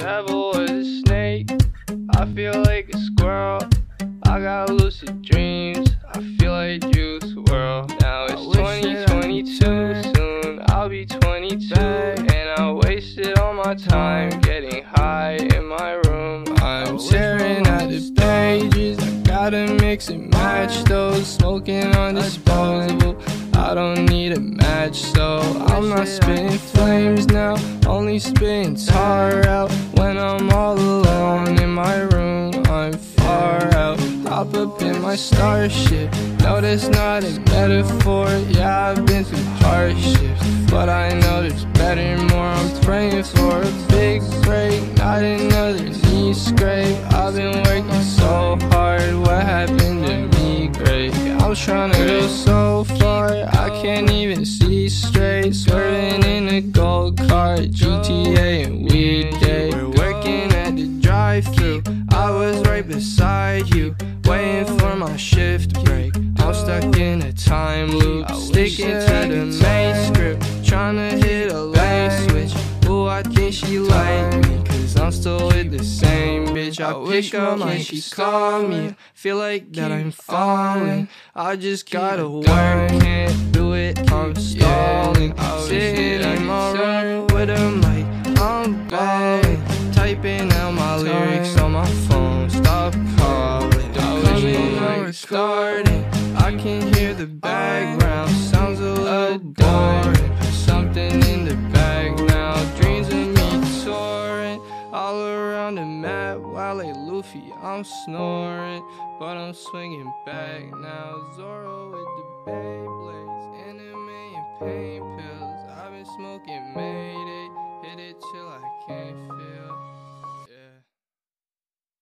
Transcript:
devil or the snake. I feel like a squirrel. I got lucid dreams. I feel like Juice WRLD. Now it's 2022. Soon I'll be 22, and I wasted all my time getting high in my room. I'm staring at the pages. I gotta mix and match those. Smoking on disposable. I don't need a match, so I'm not spitting flames now. Only spitting tar out when I'm all alone in my room. I'm far out. Hop up in my starship. No, that's not a metaphor. Yeah, I've been through hardships, but I know there's better, more. I'm praying for a big break, not another knee scrape. I've been working so hard. What happened to me? Great. I'm trying to go so far, I can't even see straight. Swerving in a gold car, GTA and weekday. We're working at the drive-thru. I was right beside you, waiting for my shift break. I'm stuck in a time loop, sticking to the main script, trying to hit a lane switch. Ooh, I think she like me, cause I'm still with the same bitch. I pick up and she call me, feel like that I'm falling. I just gotta work, can't do it, I'm stalling. Sitting in my room with a mic, I'm ballin', typing out my lyrics on my phone. Stop calling, coming or starting. I can hear the background, sounds a little boring. Put something in the bag now, dreams of me soaring all around the map while like Luffy I'm snoring, but I'm swinging back now. Zoro with the Beyblades, anime and pain pills. I've been smoking Mayday, hit it till I can't feel.